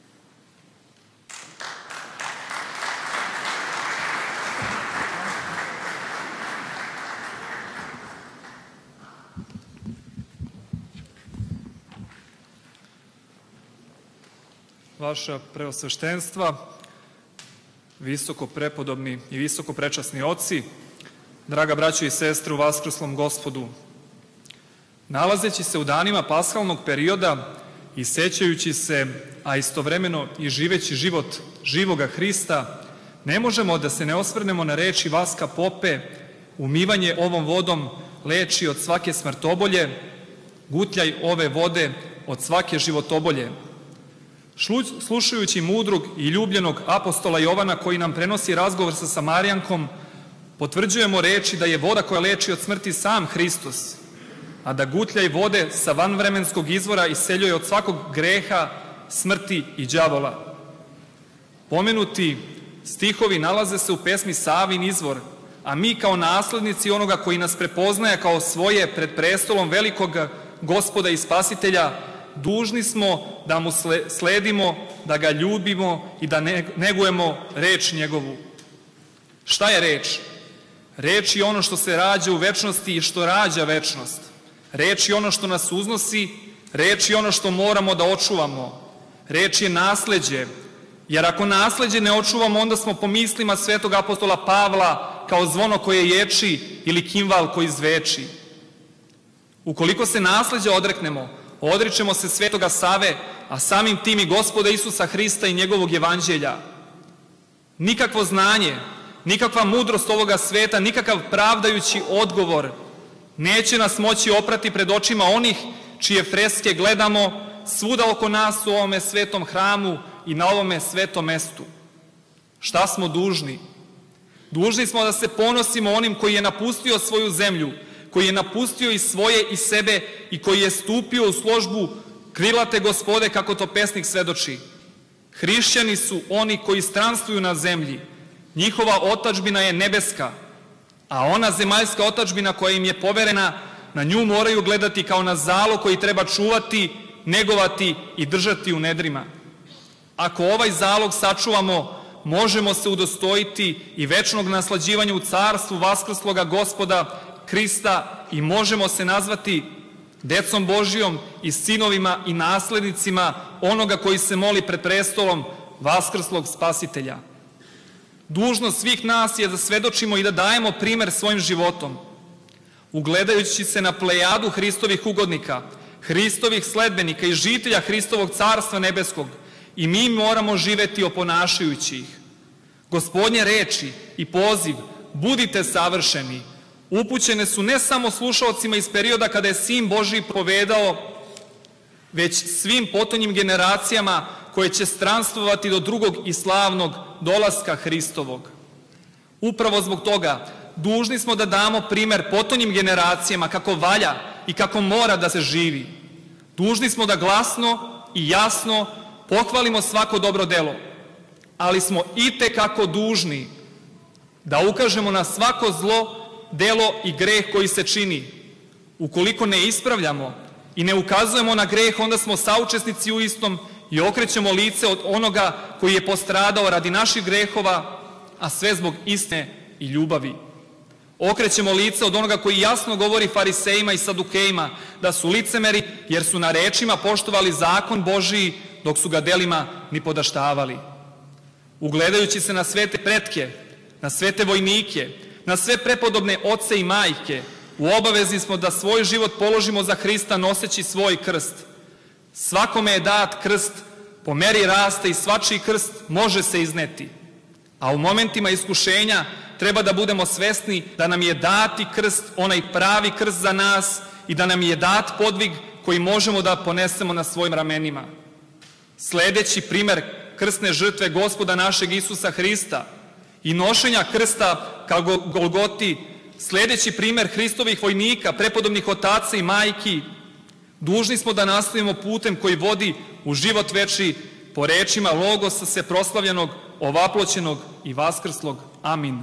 Vaša preosveštenstva, visoko prepodobni i visoko prečasni oci, draga braćo i sestre u vaskrslom Gospodu, nalazeći se u danima paskalnog perioda i sećajući se, a istovremeno i živeći život živoga Hrista, ne možemo da se ne osvrnemo na reči Vaska Pope: umivanje ovom vodom leči od svake smrtobolje, gutljaj ove vode od svake životobolje. Slušajući mudrog i ljubljenog apostola Jovana koji nam prenosi razgovor sa Samarijankom, potvrđujemo reči da je voda koja leči od smrti sam Hristos, a da gutljaj vode sa vanvremenskog izvora iseljuje od svakog greha, smrti i đavola. Pomenuti stihovi nalaze se u pesmi Savin izvor, a mi kao naslednici onoga koji nas prepoznaje kao svoje pred prestolom velikog Gospoda i Spasitelja, dužni smo da mu sledimo, da ga ljubimo i da negujemo reč njegovu. Šta je reč? Reč je ono što se rađa u večnosti i što rađa večnost. Reč je ono što nas uznosi, reč je ono što moramo da očuvamo. Reč je nasleđe, jer ako nasleđe ne očuvamo, onda smo po mislima svetog apostola Pavla kao zvono koje ječi ili kimval koji zveči. Ukoliko se nasleđa odreknemo, odričemo se Svetoga Save, a samim tim i Gospoda Isusa Hrista i njegovog evanđelja. Nikakvo znanje, nikakva mudrost ovoga sveta, nikakav pravdajući odgovor neće nas moći oprati pred očima onih čije freske gledamo svuda oko nas u ovome svetom hramu i na ovome svetom mestu. Šta smo dužni? Dužni smo da se ponosimo onim koji je napustio svoju zemlju, koji je napustio i svoje i sebe i koji je stupio u službu krilate Gospode, kako to pesnik svedoči. Hrišćani su oni koji stranstvuju na zemlji. Njihova otadžbina je nebeska, a ona zemaljska otadžbina koja im je poverena, na nju moraju gledati kao na zalog koji treba čuvati, negovati i držati u nedrima. Ako ovaj zalog sačuvamo, možemo se udostojiti i večnog naslađivanja u carstvu vaskrsloga Gospoda Hrista i možemo se nazvati decom Božijom i sinovima i naslednicima onoga koji se moli pred prestolom vaskrslog Spasitelja. Dužnost svih nas je da svedočimo i da dajemo primer svojim životom. Ugledajući se na plejadu Hristovih ugodnika, Hristovih sledbenika i žitelja Hristovog carstva nebeskog, i mi moramo živeti oponašajući ih. Gospodnje reči i poziv budite savršeni upućene su ne samo slušalcima iz perioda kada je Sin Božiji povedao, već svim potonjim generacijama koje će stranstvovati do drugog i slavnog dolaska Hristovog. Upravo zbog toga dužni smo da damo primer potonjim generacijama kako valja i kako mora da se živi. Dužni smo da glasno i jasno pohvalimo svako dobro delo, ali smo itekako dužni da ukažemo na svako zlo, delo i greh koji se čini. Ukoliko ne ispravljamo i ne ukazujemo na greh, onda smo saučesnici u istom i okrećemo lice od onoga koji je postradao radi naših grehova, a sve zbog istine i ljubavi. Okrećemo lice od onoga koji jasno govori farisejima i sadukejima da su licemeri jer su na rečima poštovali zakon Božiji dok su ga delima ni podaštavali. Ugledajući se na svete pretke, na svete vojnike, na sve prepodobne oce i majke, u obavezi smo da svoj život položimo za Hrista noseći svoj krst. Svakome je dat krst po meri rasta i svačiji krst može se izneti. A u momentima iskušenja treba da budemo svesni da nam je dati krst, onaj pravi krst za nas i da nam je dat podvig koji možemo da ponesemo na svojim ramenima. Sledeći primer krstne žrtve Gospoda našeg Isusa Hrista i nošenja krsta ka Golgoti, sledeći primer Hristovih vojnika, prepodobnih otaca i majki, dužni smo da nastavimo putem koji vodi u život večni po rečima Logosa se proslavljenog, ovaploćenog i vaskrslog. Amin.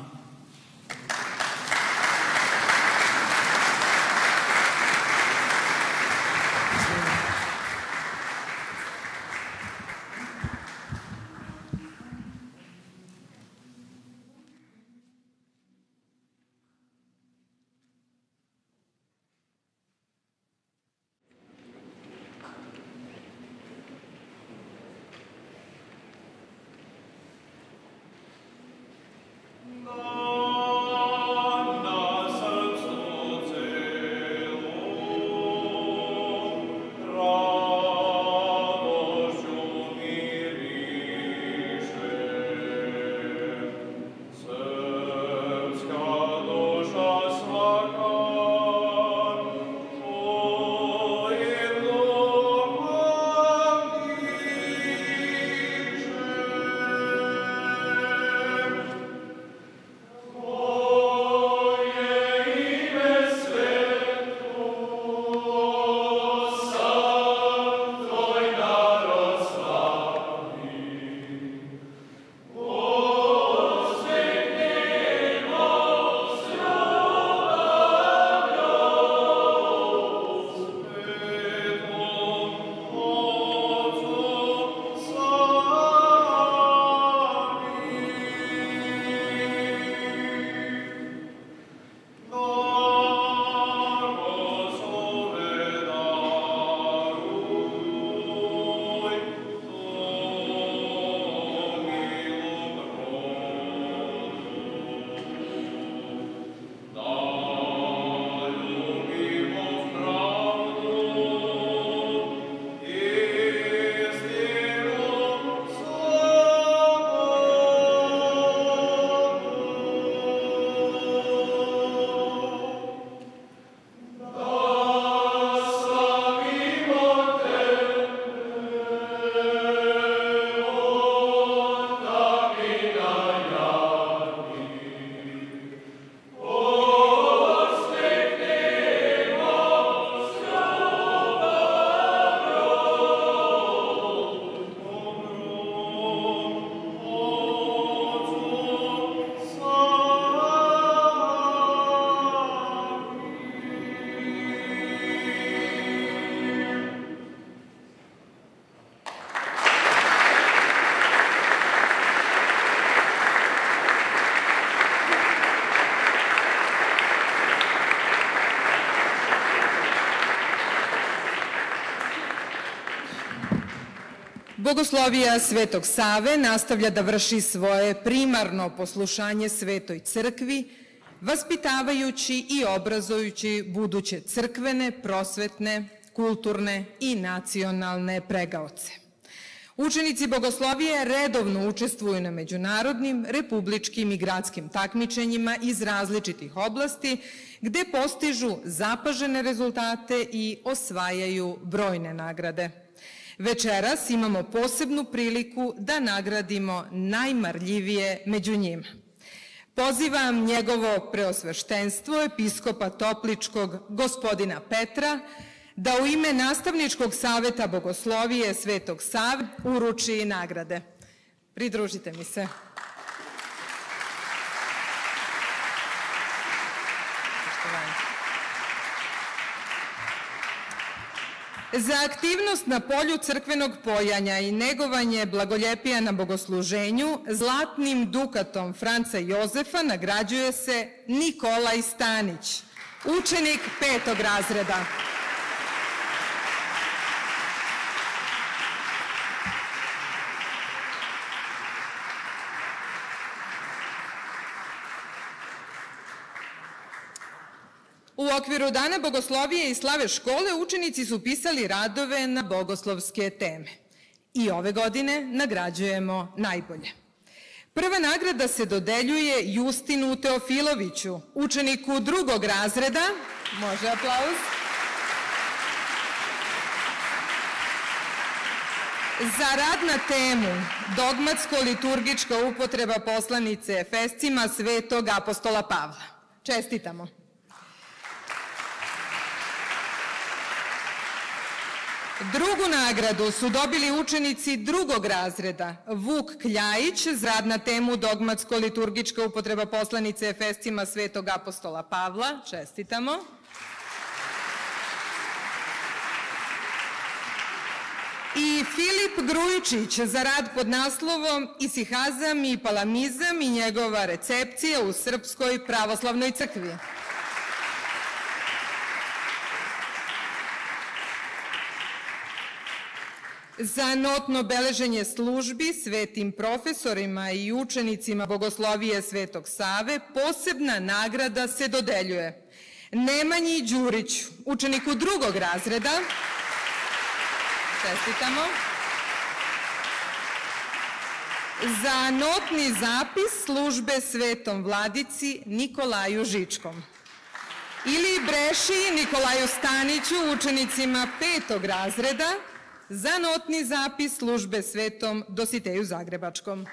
Bogoslovija Svetog Save nastavlja da vrši svoje primarno poslušanje Svetoj crkvi, vaspitavajući i obrazujući buduće crkvene, prosvetne, kulturne i nacionalne pregaoce. Učenici Bogoslovije redovno učestvuju na međunarodnim, republičkim i gradskim takmičenjima iz različitih oblasti, gde postižu zapažene rezultate i osvajaju brojne nagrade. Večeras imamo posebnu priliku da nagradimo najmarljivije među njima. Pozivam njegovo preosveštenstvo, episkopa Topličkog, gospodina Petra, da u ime Nastavničkog saveta Bogoslovije Svetog Save uruči nagrade. Pridružite mi se. Za aktivnost na polju crkvenog pojanja i negovanje blagoljepija na bogosluženju zlatnim dukatom Franca Jozefa nagrađuje se Nikolaj Stanić, učenik 5. razreda. U okviru Dana bogoslovije i slave škole učenici su pisali radove na bogoslovske teme. I ove godine nagrađujemo najbolje. Prva nagrada se dodeljuje Justinu Teofiloviću, učeniku 2. razreda. Može aplauz. Za rad na temu dogmatsko-liturgička upotreba poslanice Efescima Svetog apostola Pavla. Čestitamo. Drugu nagradu su dobili učenici 2. razreda Vuk Kljajić za rad na temu dogmatsko-liturgička upotreba poslanice Efescima Svetog apostola Pavla. Čestitamo. I Filip Grujičić za rad pod naslovom Isihazam i palamizam i njegova recepcija u Srpskoj pravoslavnoj crkvi. Za notno beleženje službi svetim profesorima i učenicima Bogoslovije Svetog Save posebna nagrada se dodeljuje Nemanji Đuriću, učeniku 2. razreda. Čestitamo. Za notni zapis službe Svetom Vladici Nikolaju Žičkom. Ili Breši Nikolaju Staniću, učenicima 5. razreda, za notni zapis službe Svetom Dositeju Zagrebačkom.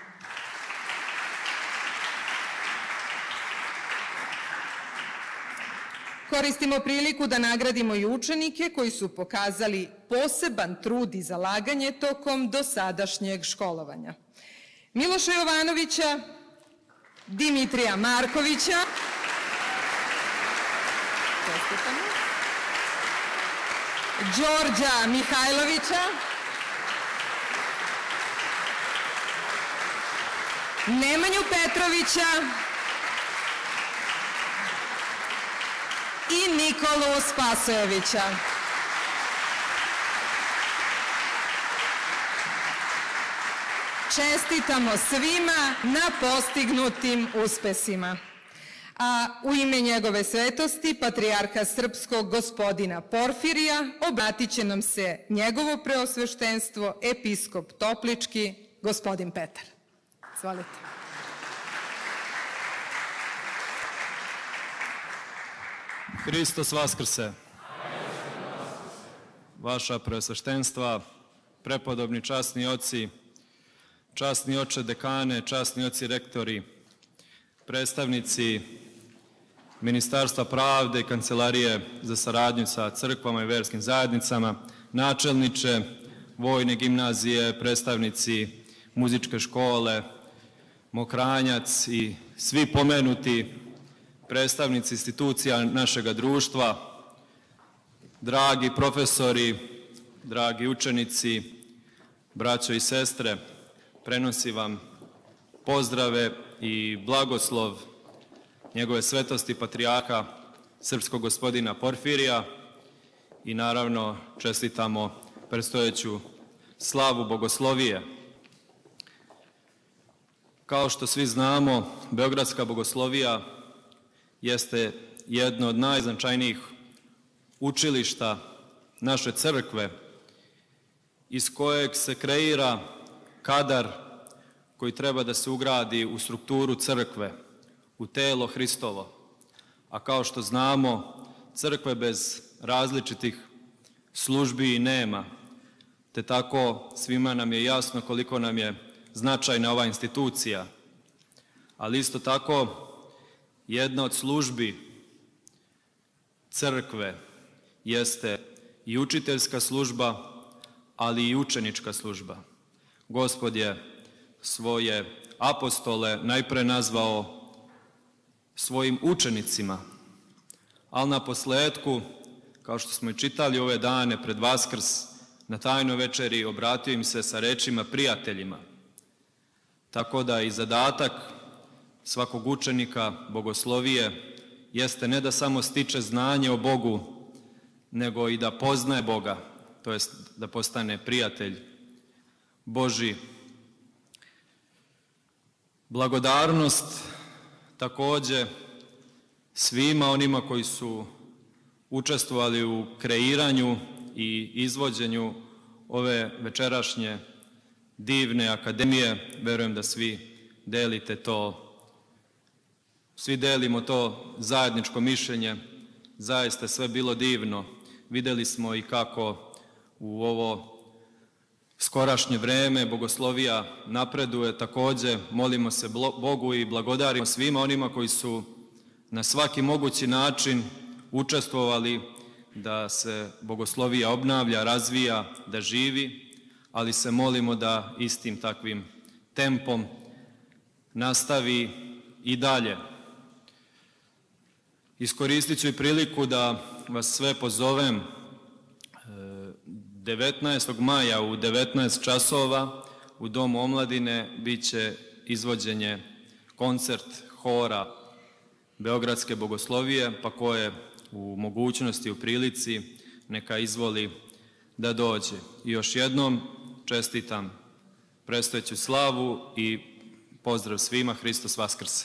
Koristimo priliku da nagradimo i učenike koji su pokazali poseban trud i zalaganje tokom dosadašnjeg školovanja. Miloša Jovanovića, Dimitrija Markovića, Đorđa Mihajlovića, Nemanju Petrovića i Nikolu Spasojevića. Čestitamo svima na postignutim uspesima. A u ime njegove svetosti, patrijarha srpskog gospodina Porfirija, obratit će nam se njegovo preosveštenstvo, episkop Toplički, gospodin Petar. Izvolite. Hristos Vaskrse. Vaša preosveštenstva, prepodobni časni oci, časni oče dekane, časni oci rektori, predstavnici Ministarstva pravde i Kancelarije za saradnju sa crkvama i verskim zajednicama, načelniče Vojne gimnazije, predstavnici muzičke škole Mokranjac i svi pomenuti predstavnici institucija našega društva, dragi profesori, dragi učenici, braćo i sestre, prenosi vam pozdrave i blagoslov njegove svetosti patrijarha srpskog gospodina Porfirija i naravno čestitamo predstojeću slavu Bogoslovije. Kao što svi znamo, Beogradska Bogoslovija jeste jedno od najznačajnijih učilišta naše crkve iz kojeg se kreira kadar koji treba da se ugradi u strukturu crkve, u telo Hristovo. A kao što znamo, crkve bez različitih službi i nema, te tako svima nam je jasno koliko nam je značajna ova institucija. Ali isto tako, jedna od službi crkve jeste i učiteljska služba, ali i učenička služba. Gospod je svoje apostole najpre nazvao svojim učenicima, ali na posledku, kao što smo i čitali ove dane pred Vaskrs, na tajnoj večeri obratio im se sa rečima prijateljima. Tako da i zadatak svakog učenika Bogoslovije jeste ne da samo stiče znanje o Bogu, nego i da poznaje Boga, to jest da postane prijatelj Božji. Blagodarnost takođe svima onima koji su učestvovali u kreiranju i izvođenju ove večerašnje divne akademije. Verujem da svi delite to, svi delimo to zajedničko mišljenje. Zaista sve bilo divno. Videli smo i kako u ovo skorašnje vreme bogoslovija napreduje. Također molimo se Bogu i blagodarimo svima onima koji su na svaki mogući način učestvovali da se bogoslovija obnavlja, razvija, da živi, ali se molimo da istim takvim tempom nastavi i dalje. Iskoristit ću i priliku da vas sve pozovem 19. maja u 19 časova u Domu omladine bit će izvođenje koncert hora Beogradske bogoslovije, pa ko je u mogućnosti, u prilici, neka izvoli da dođe. I još jednom čestitam predstojeću slavu i pozdrav svima, Hristos Vaskrse!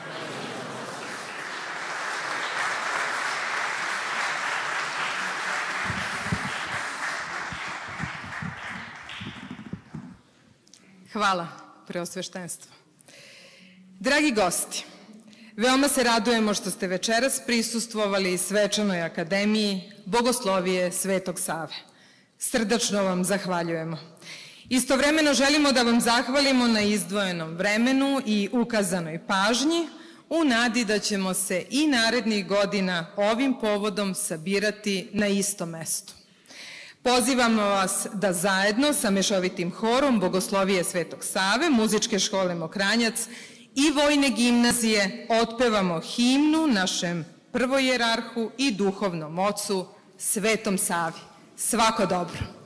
Hvala, Preosveštenstvo. Dragi gosti, veoma se radujemo što ste večeras prisustvovali Svečanoj akademiji Bogoslovije Svetog Save. Srdačno vam zahvaljujemo. Istovremeno želimo da vam zahvalimo na izdvojenom vremenu i ukazanoj pažnji u nadi da ćemo se i narednih godina ovim povodom sabirati na istom mestu. Pozivamo vas da zajedno sa mešovitim horom Bogoslovije Svetog Save, Muzičke škole Mokranjac i Vojne gimnazije otpevamo himnu našem prvojerarhu i duhovnom ocu Svetom Savi. Svako dobro!